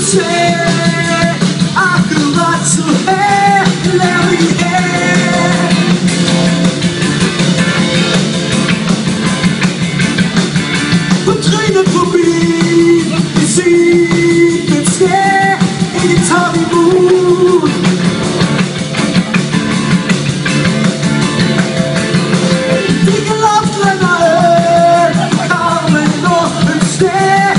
se akkurat så her laver vi her. På trynet forbi musikken skal ikke tage imod. Vi kan lofte noget, komme nordens sted.